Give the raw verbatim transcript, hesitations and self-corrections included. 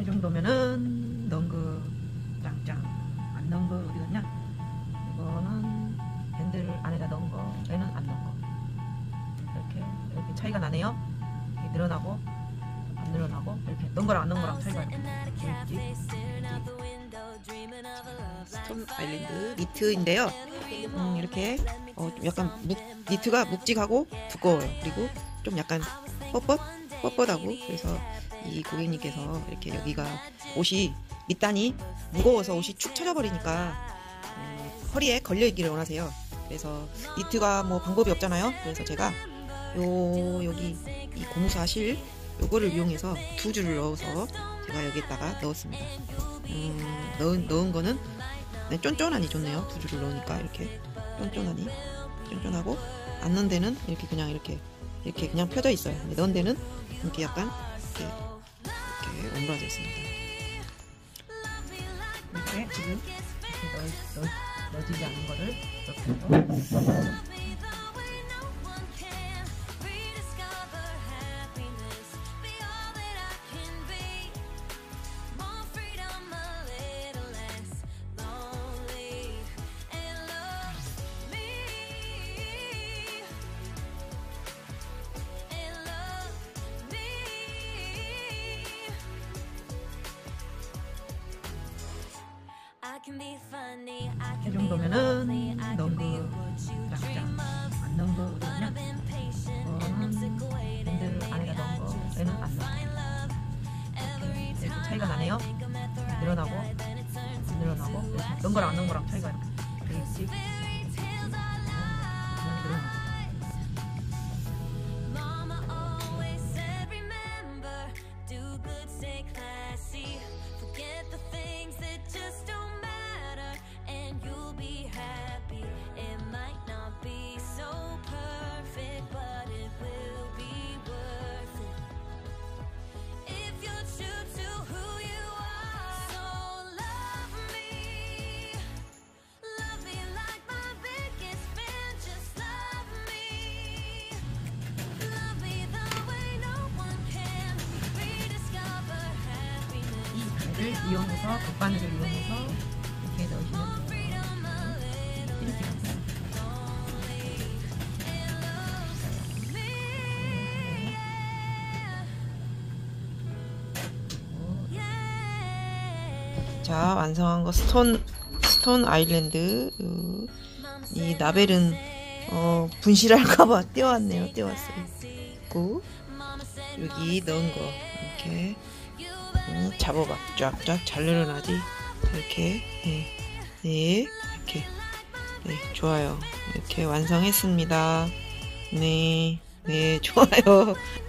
정도면은 넣은 거 짱짱. 안 넣은 거 어디 갔냐? 이거는 밴드를 안에다 넣은 거, 얘는 안 넣은 거. 이렇게 이렇게 차이가 나네요. 이렇게 늘어나고 안 늘어나고, 이렇게 넣은 거랑 안 넣은 거랑 차이가 이렇게 보이지? 스톤 아일랜드 니트인데요. 음, 이렇게 어, 좀 약간 묵, 니트가 묵직하고 두꺼워요. 그리고 좀 약간 뻣뻣 뻣뻣하고, 그래서 이 고객님께서 이렇게 여기가 옷이 밑단이 무거워서 옷이 축 처져버리니까 음, 허리에 걸려있기를 원하세요. 그래서 니트가 뭐 방법이 없잖아요. 그래서 제가 요 여기 이 고무사 실 요거를 이용해서 두 줄을 넣어서 제가 여기에다가 넣었습니다. 음, 넣은, 넣은 거는 네, 쫀쫀하니 좋네요. 두 줄을 넣으니까 이렇게 쫀쫀하니 쫀쫀하고, 안 넣은 데는 이렇게 그냥 이렇게 이렇게 그냥 펴져 있어요. 근데 넣은 데는 이렇게 약간 이렇게 이렇게 오므라져 있습니다. 이렇게 지금 이렇게 넣, 넣, 넣어지지 않은 거를 이렇게 이 정도면은 넣은 거 짱짱. 안 넣은 거 어디 갔냐? 이거는 밴드를 안에다 넣은 거, 얘는 안 넣은 거. 이렇게, 이렇게 차이가 나네요. 늘어나고 안 늘어나고, 이렇게 넣은 거랑 안 넣은 거랑 차이가 이렇게 보이지? 늘어나고. 을 이용해서, 돗바늘을 이용해서 이렇게 넣으시면 돼요. 이렇게 넣어요. 자, 완성한 거 스톤 스톤 아일랜드. 이 나벨은 어, 분실할까봐 떼어왔네요. 떼어왔어요. 그리고 여기 넣은 거 이렇게 음, 잡아봐. 쫙쫙 잘 늘어나지? 이렇게. 네, 네, 이렇게. 네, 좋아요. 이렇게 완성했습니다. 네, 네, 좋아요.